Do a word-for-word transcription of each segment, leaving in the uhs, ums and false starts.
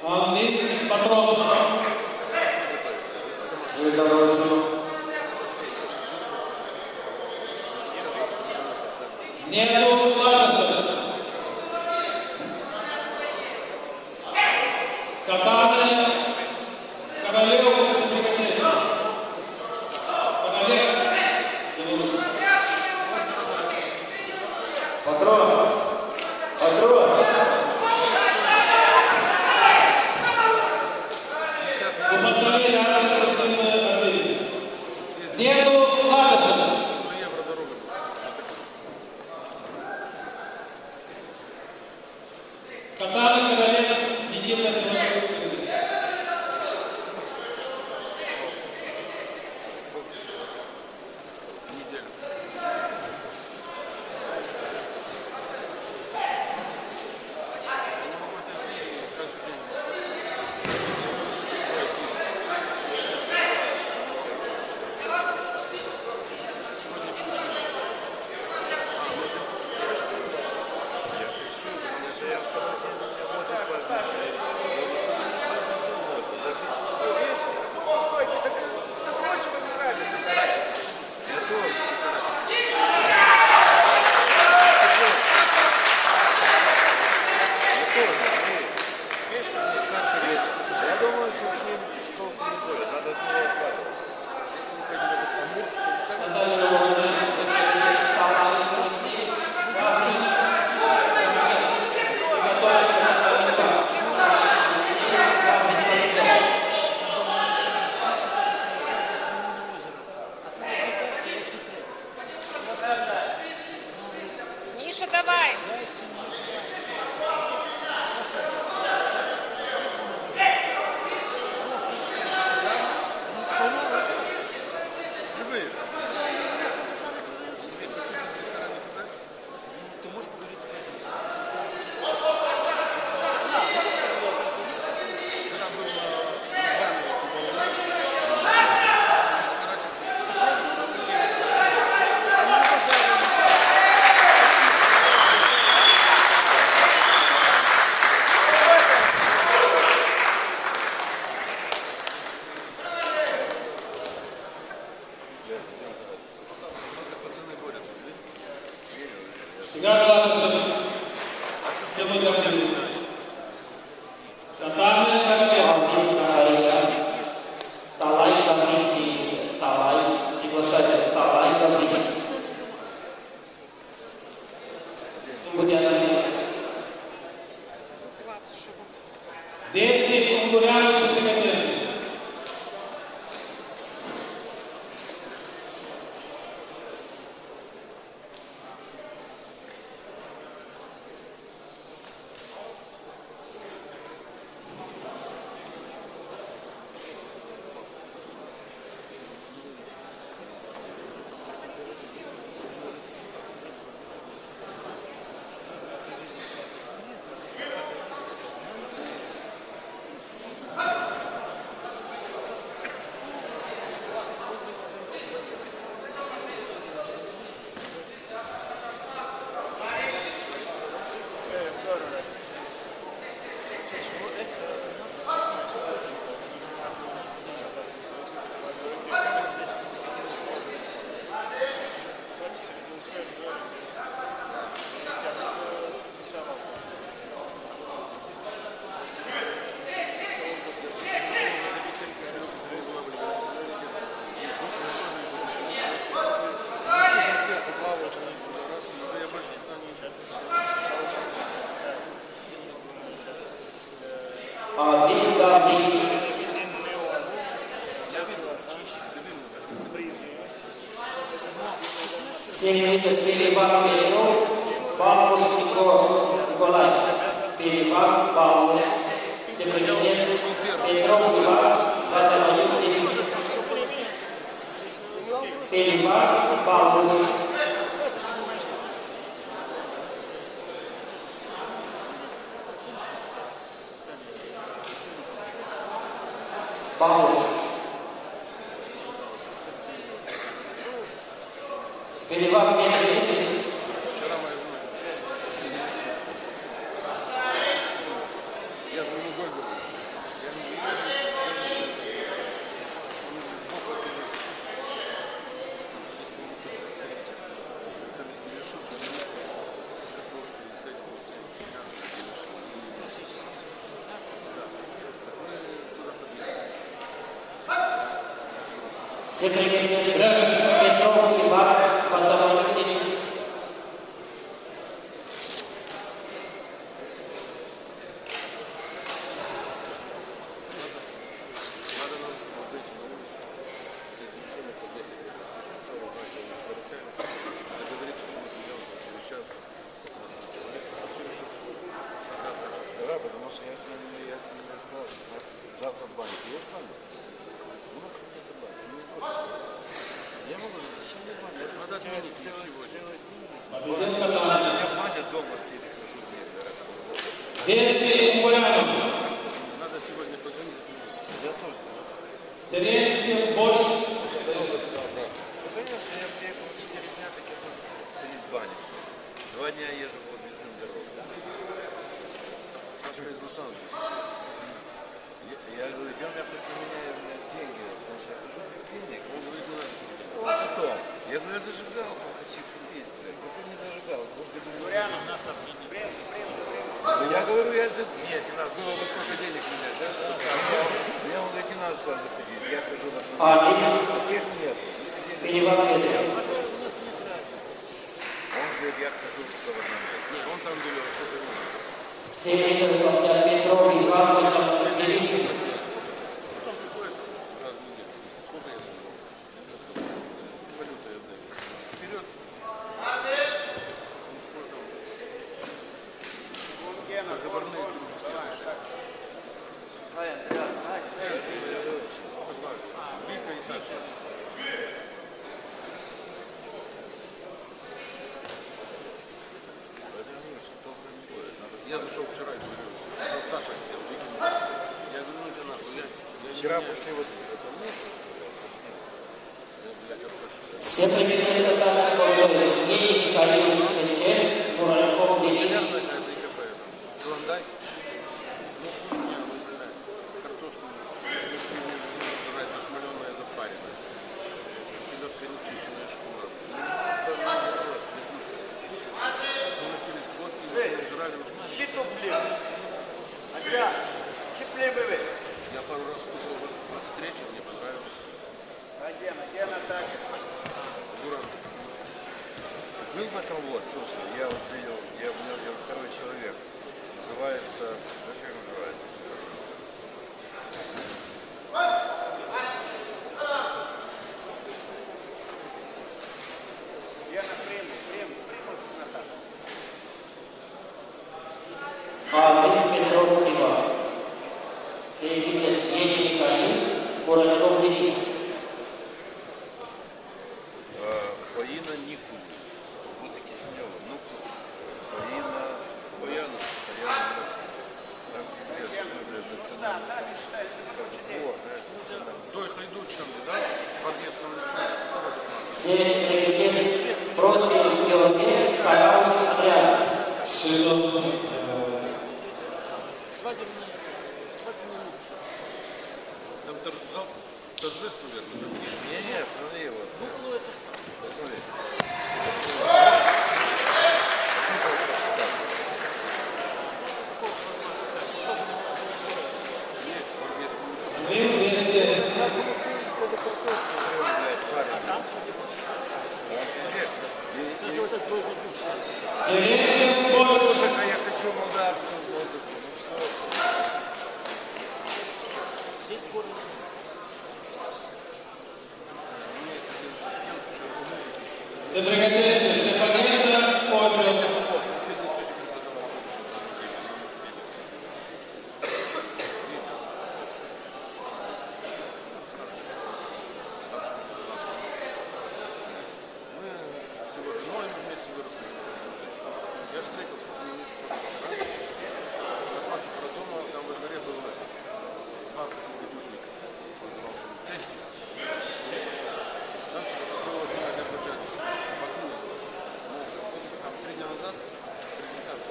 Анлиц Патрон. Нету Латышев. Катаны Королев Сибиряков. Королев. Патрон. Патрон. Нету Латышева. Катаны Королец, единая Миша, давай! Стигар Латышев. Тема Гаврилов. Катаны Королец. Талай Гаврилов. Талай. Приглашайте. Талай Гаврилов. Двести Кунгурянов Сибиряков. Семенит Перевак Петров, Павлуш Николай. Перевак Павлуш, Семенец Петров Иван, Ваталаюк Денис. Перевак Павлуш. Павлуш. Перевак Петров. Я же не гол. Все приготовились. Петров Иван, фотоволн Денис. Потому что я с ними, я с ними сказал, что завтра в банке. Есть банк? Ну, какой-то банк. Я могу, зачем мне банк? Надо отменить целый, целый день. Победитель катался. Я баня дома стоит, хожу в ней. Действие Кулянов. Надо сегодня позвонить. Я тоже. Третий борщ. Конечно, я приехал четыре дня, так я буду ходить в баню. Два дня езжу по объездным дорогам. Сашка из Лос-Анджелеса. Я, я говорю, идем, я поменяю, у меня деньги. Потому что я хожу без денег. Он говорит, ну, ну потом. Я говорю, я зажигалку хочу купить. Какой не зажигалку? Курянов нас обменил. Я говорю, я за... Нет, не надо. Было бы сколько денег у меня. Да? Я ему говорю, не надо сюда заходить. Я хожу на... А, Денис. Тех нет. Перевод Петров. Он говорит, я хожу в сторону. Нет, он там берет, что-то не надо. Семь литров софта Петров Иван, фотоволн Денис. Потом приходит раз в неделю. Сколько я даю? Валюта я даю. Вперед. Договорные дружеские отношения. Вика и Саша. Я зашел вчера и говорю, ну, Саша сидел, Вики не было. Я говорю, ну, тебе нахуй, я... Вчера пошли вот... Все приготовились к атаке. Евгений Михайлович Шевченко, Муральков Денис. Наверное, это и кафе. Клондайк. Ну, хуй меня выбирает. Картошку выбирает зашмаленная, запаренная. Селедка не чищенная шкура. Мы напились водки, ничего не жрали уже. Я пару раз кушал во встрече, мне понравилось. Дура. Был в этом вот, слушай, я вот видел, я у меня я второй человек. Называется, знаешь, как называется? А, Денис Петров Иван. Все видят Евгений Михайлович, Муральков Денис. Фаина Нику, возле Кишинева, Нуку, Фаина, Баяна, Баяна, там пиздец, блядь, национальный. Той хайдучкам, да? В Армейском лесу. Все приготовились. Просто Георгий Хараус Адриан. Шилов. Свадебный, свадебный лук. Там тор- зал торжество, верно? Не-не, смотри его. Ну, это посмотри. Известие. Третий борщ. Музыка, я хочу молдавскую музыку. Ну что? Все приготовились. Стефанеса, Козел. Мы с его женой вместе выросли. Я встретился с ним на парке Продома, там во дворе был парк гадюшник, назывался Тесси. Там был один азербайджанец, Баку. Там три дня назад презентация.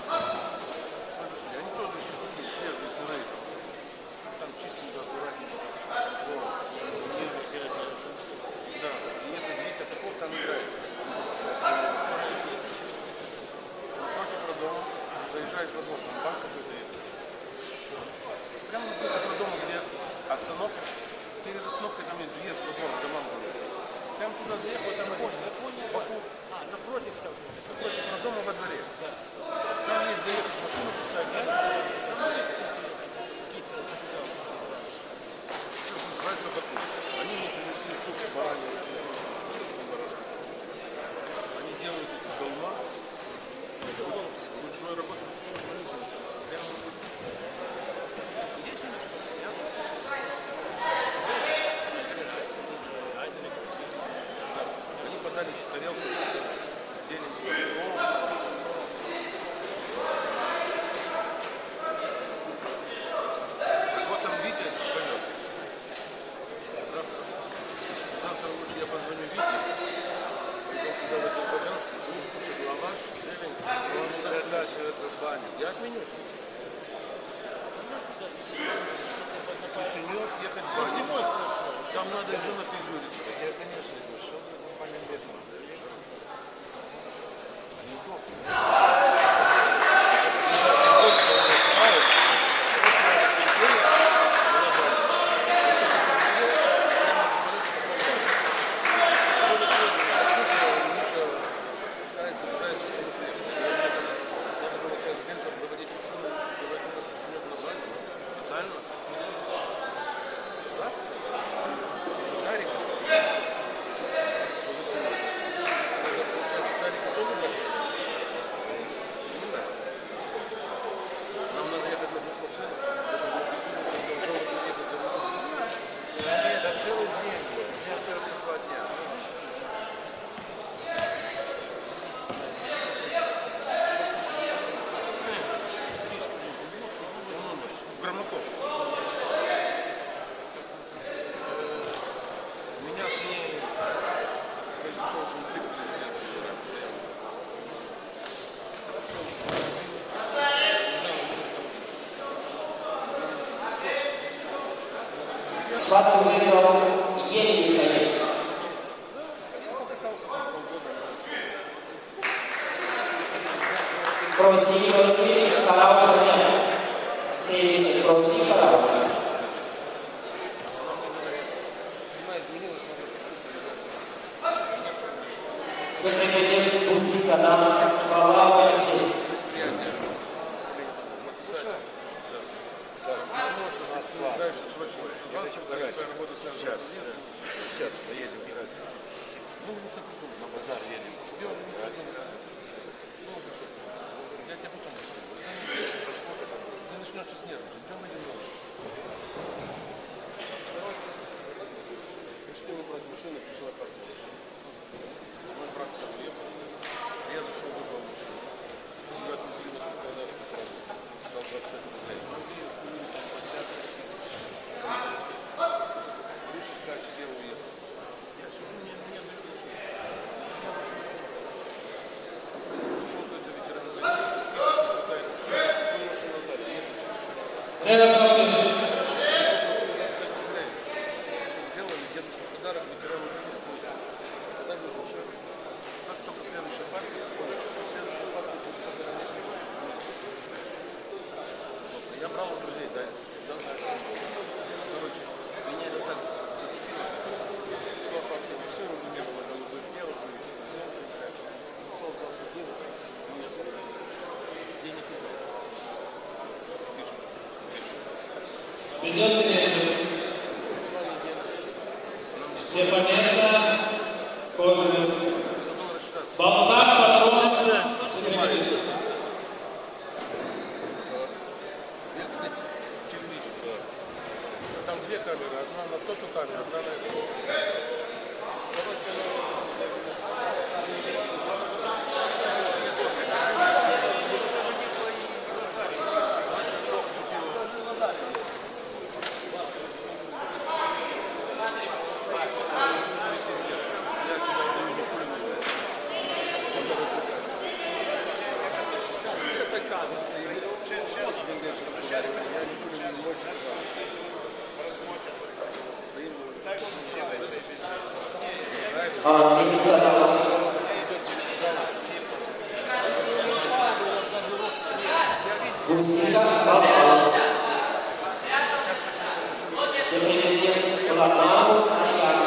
И они тоже еще такие свежие сценарии. Там чистенько, аккуратненько. Да, и этот Витя Таков там играет. Против роддома, заезжаешь во двор, там банк какой-то есть. Прямо напротив роддома, где остановка, перед остановкой там есть въезд во двор, домам живут. Прям туда заехал, там вокруг. А, напротив там. Напротив роддома во дворе. Там есть заехать, машину поставить. Там были, кстати, какие-то сейчас называется Баку. Они мне принесли суп бараньи, очень вкусный барашек. Они делают из долма. Ручной работы. Прямо есть мясо. Они подали тарелку с зеленью, с луком. Вот там Витя пойдет. Завтра, завтра лучше я позвоню Вите. Пойдем туда в Азербайджанск, будем кушать лаваш, зелень. Он дальше в баню. Я отменю. Кишинев ехать в баню. Зимой хорошо. Там надо еще напизуриться. Я, конечно, иду. Что за баня без надо? Свату выиграл Ельников. Просили Ельников, хорошего нет. Северный просили хорошего. Сопредельный Бузик, Адам, Павлов, Алексей. Сейчас, сейчас поедем играть. Ну, уже все придумал, на базар едем. Тебе уже не играть. Я тебе потом расскажу. Ты начнешь сейчас нервничать. Идем один ночь. Пришли выбрать машину, пришла карта. Мой брат сам уехал. Я зашел, выбрал машину. Ее отвезли на продажку сразу. Дал двадцать пять рублей. Сел уехал. Я сижу, мне не дают машину. Пришел какой-то ветеран войны. Какая-то машину дали. Сделали дедушке подарок ветерану войны. Тогда был машина. Как только следующая партия, следующая партия будет собирать. Я брал у друзей, да. Короче, меня это так зацепило. Шла партия машины, уже не было голубых девушек, желтых, ушел дальше денег, нет, денег не было. Тысячу. Ведет третий. Стефанеса, Козырев. Балзак, Патрон, Сенегалист. Там две камеры, одна на ту камеру, одна на эту. А, Минская. Бузика, Павлов. Северный Владимиру Аяну.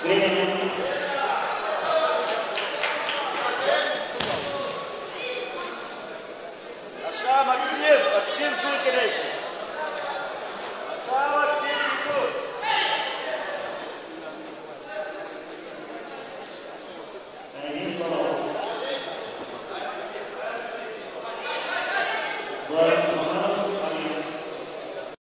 Время. Аша, Максим, Максим Кулькиной.